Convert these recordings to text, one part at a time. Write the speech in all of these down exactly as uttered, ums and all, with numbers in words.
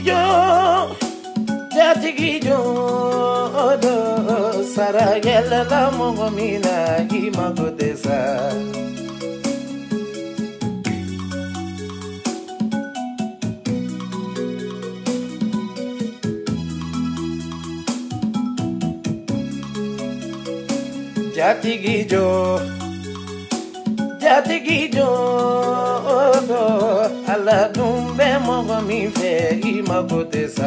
Ijo jatigijo do saragela la mongomina imagotesa. Jatigijo Jatigijo do ala dumbe mongo mi fe imagotesa.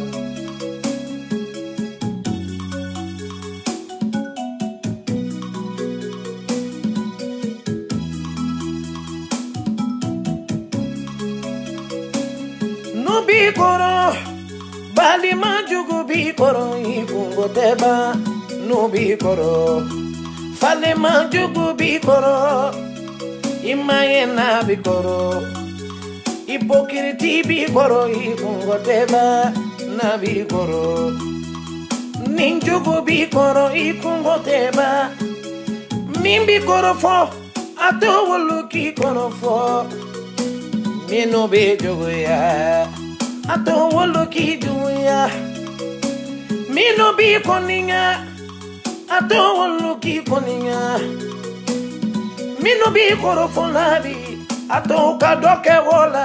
No bikoro bali majugu bikoro ikungo teba. No bikoro fale majugu bikoro imayena bikoro ipokiriti bikoro ikungoteba na bikoro ninjugu bikoro ikungoteba min bikoro fo ato woluki kono fo mino bejogo ya ato woluki juya mino bikoninga ato woluki koninga mino bi koro folabi ato kadoke wola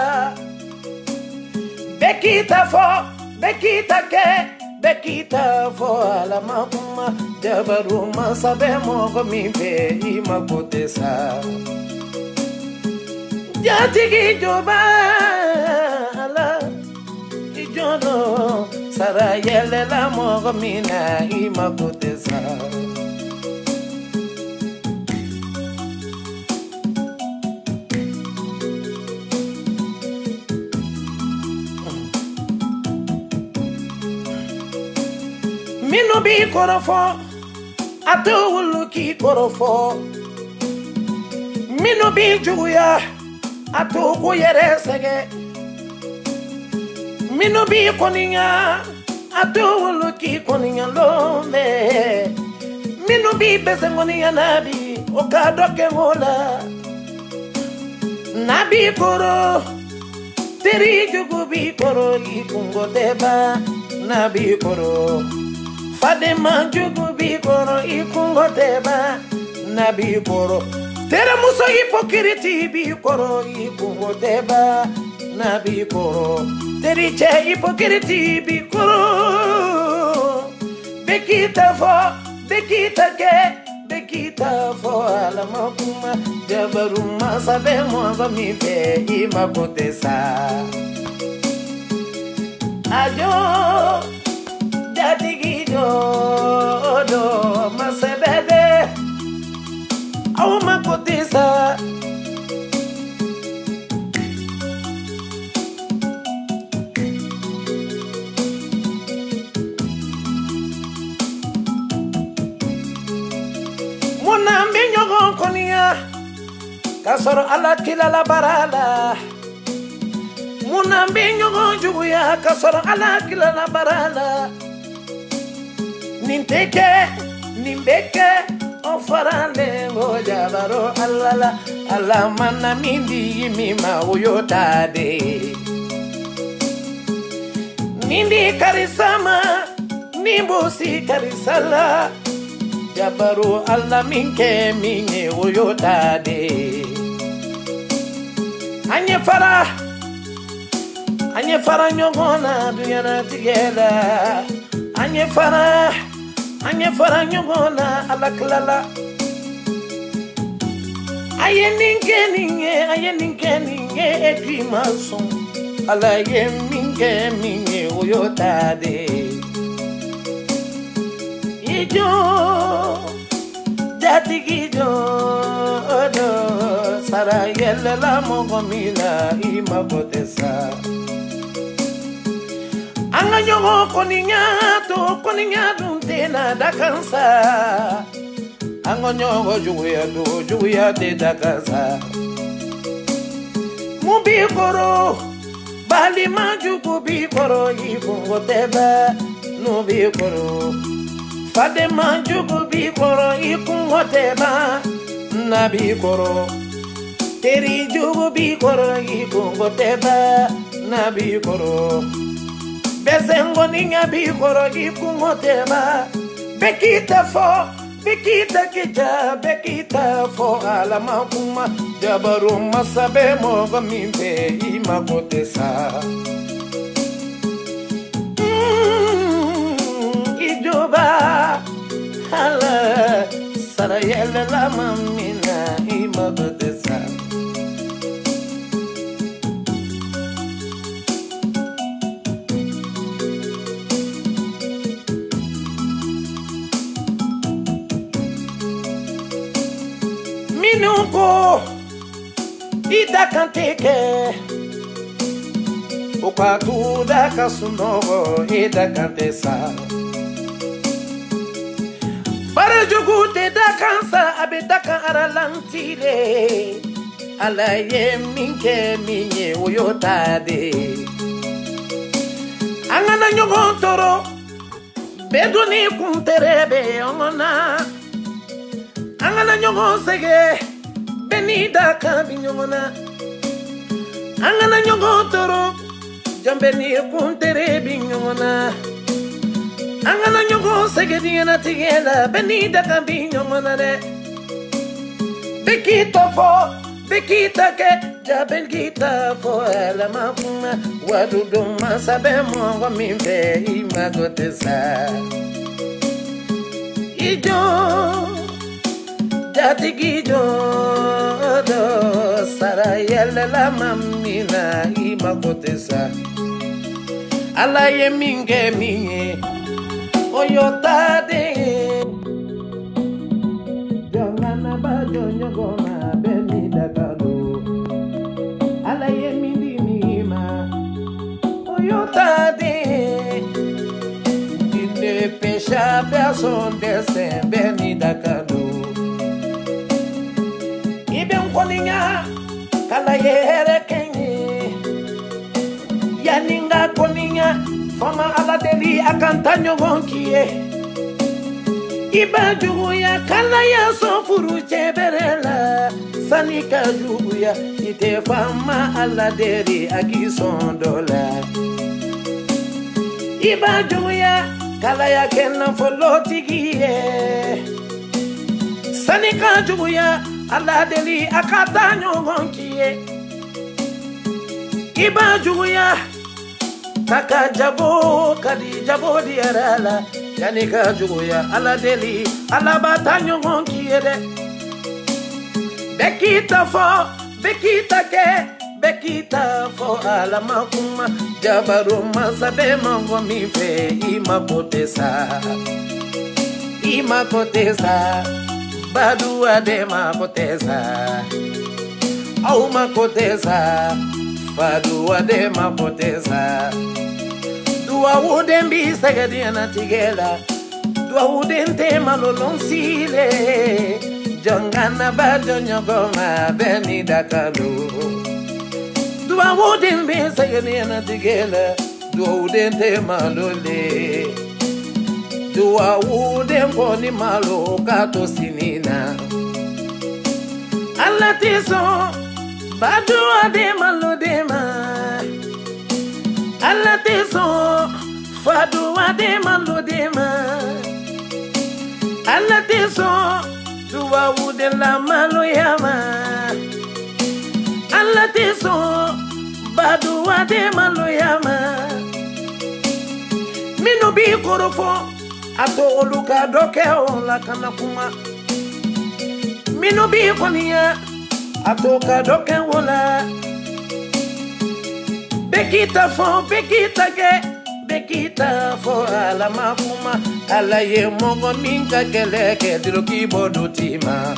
bekita fo bekita ke bekita fo ala makuma jabaruma sabe mogo mi fe imagotesa. Jatigi joba ala ijodo sarayele la mogo mina imagotesa. Mino bi korofo ato wuluki korofo mino bi juya ato ko yere sege mino bi koninga ato wuluki koninga lombe mino bi besengoninga nabi okadoke ngola nabi koro teri jugu bi koro ikungo deba nabi koro fade manjugu bikoro ikungoteba na bikoro tere muso hipokiriti bikoro ikungoteba na bikoro teri che hipokiriti bikoro bekita fo bekita ke bekita fo ala makuma jabaruma sabe mo mi fe imagotesa. Ajo Jatigijo do masebebe au makotesa. Munambi nyogo konia kasoro ala kila la barala. Munambi nyogo juguya kasoro ala kila la barala. Ninteke, nimbeke, ofarale ngojabaro alala alamana mindi mima uyotade. Nindi karisama, nimbusi karisala, jabaru alla minke minye uyotade. Anye fara, anye fara nyogona duyana together. Anye fara. Anye fara nyogona alaklala aye ninge ninge aye ninge ninge ekrimason ala ye minge minge oyotade ijo jatigijo do sarayele la mongomina imagotesa. Anga nyogo koninga to koninga duntena da kansa. Anga nyogo juya do juya de da kansa. Mubi koro bali majuku bi koro ikungo teba no bi koro fade majuku bi koro ikungo teba na bi koro teri jugu bi koro ikungo teba na bi koro Bezengoninya bikoro ikungoteba. Bekita fo, bekita kija, bekita fo alamakuma. Jabaru masabe moga mimbe imakotesa. Mm, ijoba hala sarayele la mamina imakotesa. Minuko ida kanteke Ukatu da kasunogo ida kantesa Para jugute da kansa abedaka aralantile Alaye minke minye uyotade Angana nyogontoro Beduni kunterebe ongona Angana nyongo sege benida kabi nyongona Angana nyongo toro jambeni kuntere bi nyongona Angana nyongo sege diena tigela benida kabi nyongona de Bekita fo bekita ke jaben kita fo la mafuma wadudu masabe mongo mimbe imagotesa Ijo Jatigi jodo sarayele la mamina imakotesa Alaye minge minye oyotade Jongana bajo nyogona benida kado Alaye mindi mima oyotade Dine pesha person desen benida kado Ibn Koninya kala yere kenye Yaninga Koninya fama ala deli akantanyo gonkie Iba juguya kala ya sofuru cheberela Sanika juguya ite fama ala deli akisondola Iba juguya kala ya kena folotigie Sanika juguya Allah deli akata nyongonkie Iba juguya Taka jabo kadi jabo diarala Yanika juguya Allah deli Allah bata nyongonkie de Bekita fo Bekita ke Bekita fo alamakuma Jabaru masabe mongo mife imakotesa Imakotesa Badua de makotesa Au makotesa Badua de makotesa Dua udembi sagadiana tigela Dua udente malolonsile Jongana bajo nyogoma beni dakalu Dua udembi sagadiana tigela Dua udente malole Dua ude mboni malo kato sinina Allah tiso badua de malo dema Allah tiso fadua de malo dema Allah tiso dua ude la malo yama Allah tiso badua de malo yama Minu bi korofo Ato oluka doke la kanakuma Minu bi konia Ato ka doke wala Bekita fo, bekita ke Bekita fo ala makuma Ala ye mongo minka keleke Dilo kibodu tima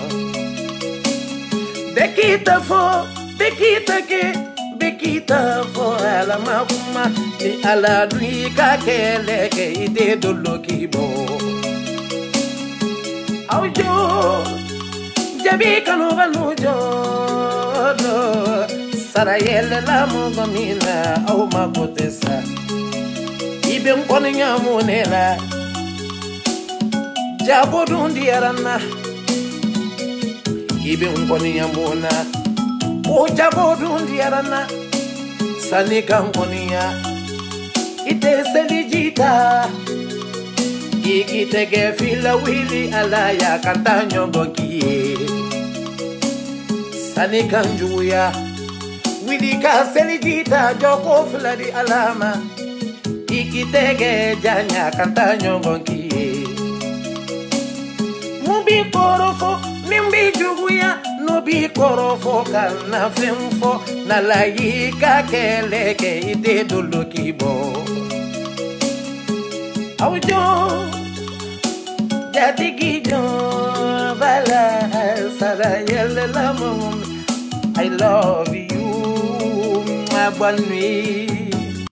Bekita fo, bekita ke Bekita fo ala makuma Ni ala dui ka keleke ide dolo kibo Aujo Jabi kanu banu jodo Sarayele la mongo mina au makotesa Ibe mkoni nyamunela Jabo dundi arana Ibe mkoni nyamuna O jabo dundi arana Sanika mkoni ya ite selijita ikitege fila wili ala ya kanta nyongonkiye sani kanjuya wili ka selijita joko fila di alama ikitege janya kanta nyongonkiye mubi korofo nimbi juguya nubi korofo kana femfo na layi ka keleke ite dulukibo Aujo jatigi jo bala sarayel lamum I love you my bonne nuit